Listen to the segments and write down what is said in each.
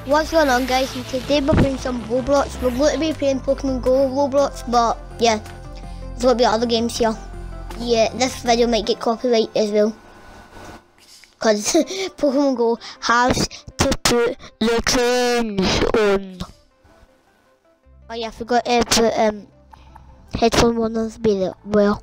What's going on, guys? And today we're playing some Roblox. We're going to be playing Pokemon Go Roblox, but yeah, there's going to be other games here. Yeah, this video might get copyright as well, because Pokemon Go has to put the trains on. Oh yeah, I forgot to put headphone warners be there. Well,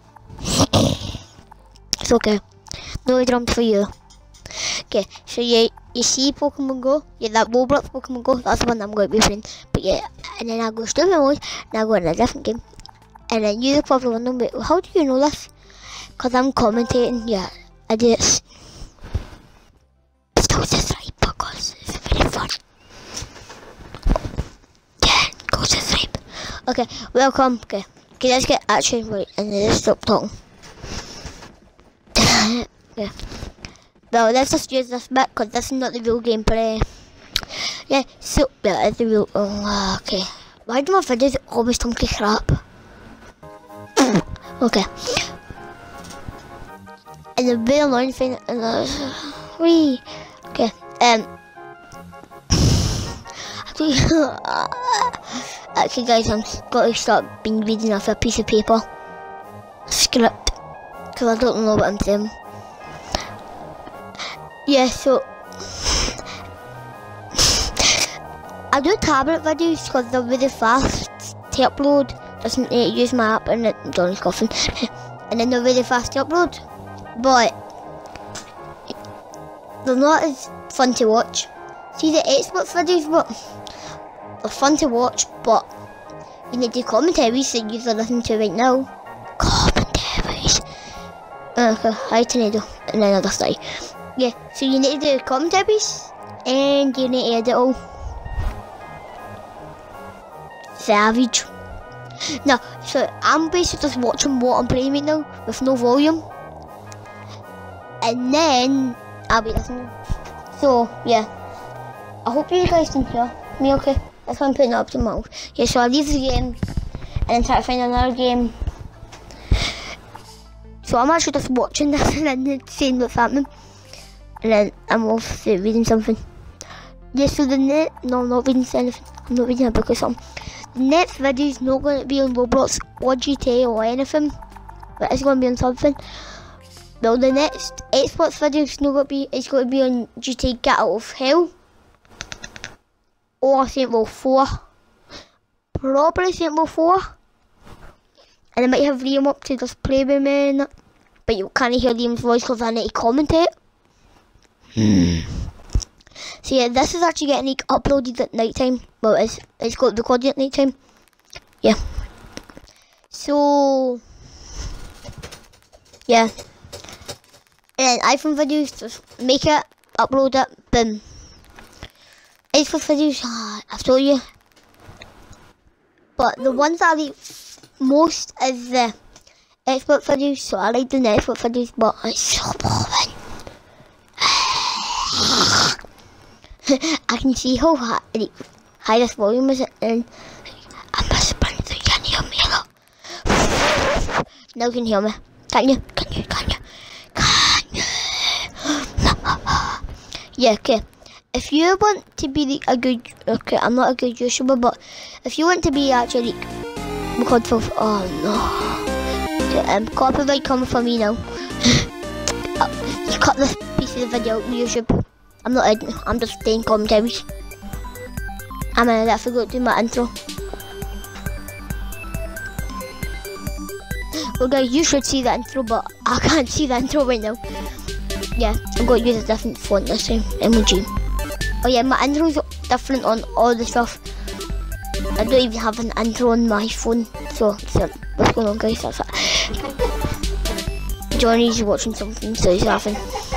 it's okay. No drums for you. Okay, so you see Pokemon Go, yeah, that Roblox Pokemon Go, that's the one I'm going to be playing. But yeah, and then I go stupid mode, and I go in a different game. And then you're probably wondering, wait, how do you know this? Because I'm commentating, yeah, I do it. Still subscribe because it's very fun. Yeah, go subscribe. Okay, welcome, okay, let's get actually right, and then let's stop talking. Yeah. Well, let's just use this bit because this is not the real gameplay. Yeah, so yeah, it's the real. Oh, okay. Why do my videos always come to crap? Okay. And the very annoying thing is, wee. Okay. Actually, guys, I'm got to start being reading off a piece of paper script because I don't know what I'm saying. Yeah, so I do tablet videos because they're really fast to upload. Doesn't need to use my app, and Johnny's coughing. And then they're really fast to upload, but they're not as fun to watch. See the Xbox videos, but they're fun to watch, but you need to commentaries that you're listening to right now. Commentaries. Okay, hi Tornado, and then I'll just die. Yeah, so you need to do commentaries and you need to edit all. Savage. No, so I'm basically just watching what I'm playing right now with no volume. And then I'll be listening. So yeah, I hope you guys can hear me okay. That's why I'm putting it up to my mouth. Yeah, so I leave the game and then try to find another game. So I'm actually just watching this and then seeing what's happening. And then I'm off to reading something. Yeah, so no, I'm not reading anything. I'm not reading a book or something. The next video is not going to be on Roblox or GTA or anything, but it's going to be on something. Well, the next Xbox video is not going to be. It's going to be on GTA Get Out of Hell or Saint World 4. Probably Saint World 4. And I might have Liam up to just play with me and that. But you can't hear Liam's voice because I need to commentate. So yeah, this is actually getting uploaded at night time. Well, it's got recorded at night time. Yeah. So yeah. And iPhone videos, just make it, upload it, boom. Xbox videos, I've told you. But the ones that I like most is the Xbox videos. So I like the Xbox videos, but it's so boring. I can see how high this volume is, and I'm whispering so you can hear me a lot. Now you can hear me. Can you? Yeah, okay. If you want to be a good, okay, I'm not a good YouTuber, but if you want to be actually, because of, oh no, copyright coming from me now. You cut this piece of the video on YouTube. I'm not editing, I'm just playing commentaries. I forgot to do my intro. Well guys, you should see the intro, but I can't see the intro right now. Yeah, I'm going to use a different font this time, emoji. Oh yeah, my intro's different on all the stuff. I don't even have an intro on my phone, so what's going on guys, that's it. Johnny's watching something, so he's laughing.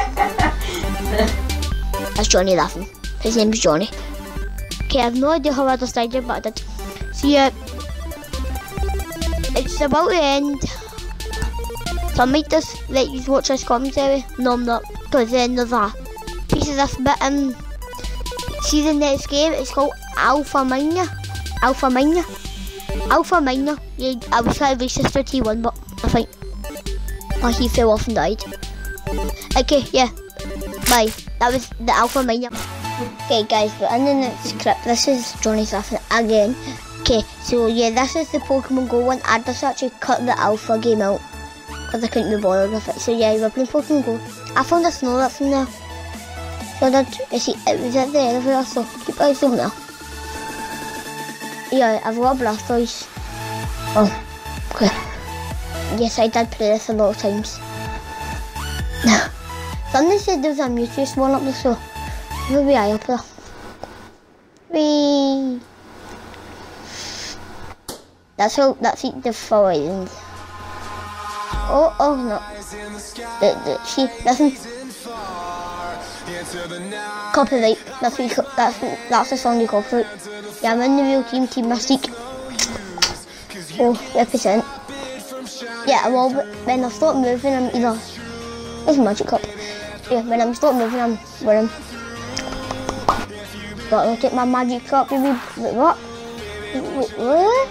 That's Johnny laughing. His name is Johnny. Okay, I have no idea how I decided, but I did. So yeah, it's about the end. So I might just let you watch this commentary. No, I'm not, because then there's a piece of this bit in. See the next game? It's called Alpha Miner. Yeah, I was trying to reach Sister T1, but I think he fell off and died. Okay, yeah. Bye. That was the Alpha Miner. Okay guys, we're in the next clip. This is Johnny's laughing again. Okay, so yeah, this is the Pokemon Go one. I just actually cut the alpha game out because I couldn't be bothered with it. So yeah, we're playing Pokemon Go. I found a Snorlax in there. So you see, it was at the elevator, so keep your eyes open there. Yeah, I've got a Blastoise. Oh, okay. Yes, I did play this a lot of times. Somebody said there was a Mewtwo spawn up there, so maybe I up there. Whee! That's the Island. Oh no. See, listen. Copyright. That's the song you copyright. Yeah, I'm in the real Team Mystique. Oh, represent. Yeah, well, when I start moving, I'm either. There's a Magikarp. Yeah, when I'm start moving, I'm wearing. But I'll take my Magikarp, baby. Wait, what? Wait, what?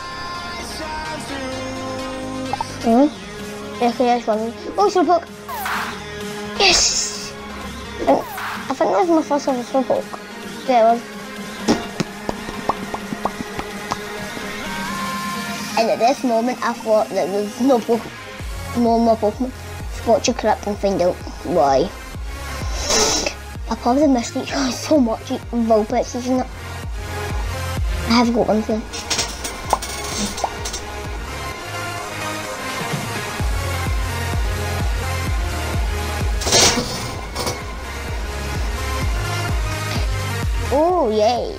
Yeah, okay, that's one. Oh, Slowpoke! Yes! I think that was my first ever Slowpoke. Yeah, it was. And at this moment, I thought that there was no more Pokemon. Watch your clip and find out why. I probably missed each other so much. Vulpix, isn't it? I have got one thing. Oh, yay.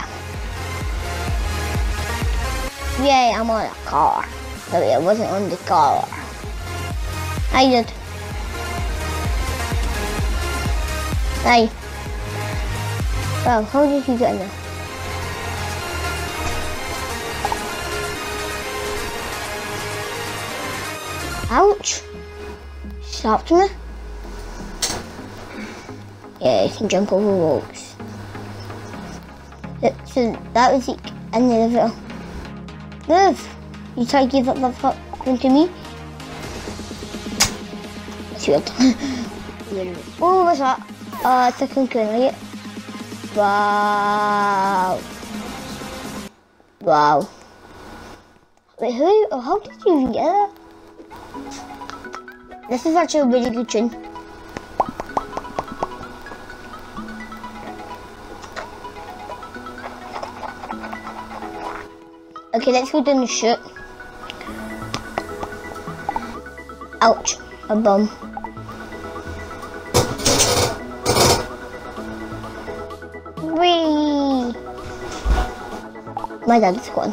Yay, I'm on a car. No, I wasn't on the car. I did. Hey. Well, how did you get in there? Ouch. Slapped me. Yeah, you can jump over walls. So that was like in the elevator. Move! You try to give up that thing to me? That's weird. Oh, what's that? It's a Cocoon, right? Wow. Wow. Wait, how did you even get that? This is actually a really good tune. Okay, let's go down the chute. Ouch, a bum. Whee! My dad's gone.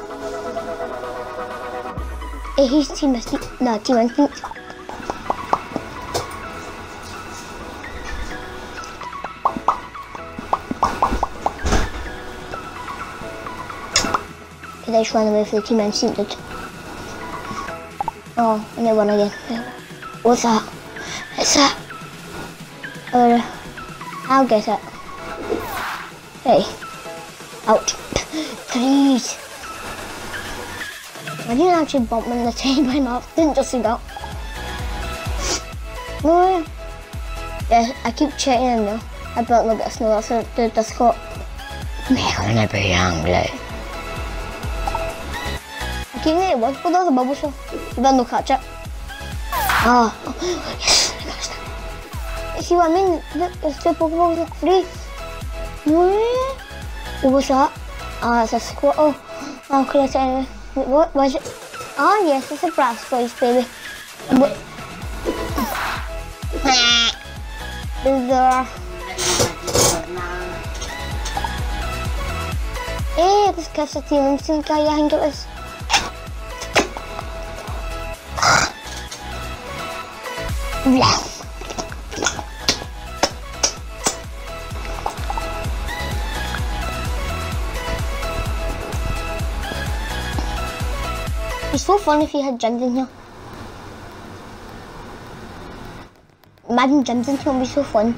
Hey, he's Team Mystique. No, Team Instinct. They just ran away for the Team Instinct. Oh, and they won again. What's that? It's that. I'll get it. Hey. Ouch. Please. I didn't actually bump me in the tail by now. Didn't just see that. No. Yeah, I keep checking in there. I built a little bit of snow. That's the Discord. Make gonna be angry. Keep it was, but there's a bubble so you better not catch it. Ah, yes, I catched it. You see what I mean? There's two Pokeballs like free. No way. What was that? Ah, it's a Squirtle. I'll collect it anyway. Wait, what was it? Ah, yes, it's a Blastoise, baby. But there. Hey, this catch a Team Instinct guy, I think it was. Yeah. It's so fun if you had gyms in here. Imagine gyms in here would be so fun.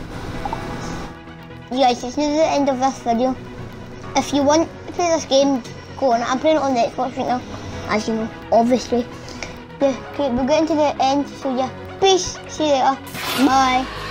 You guys, it's near the end of this video. If you want to play this game, go on. I'm playing it on the Xbox right now, as you know, obviously. Yeah, okay, we're getting to the end, so yeah. Peace. See you later. Bye.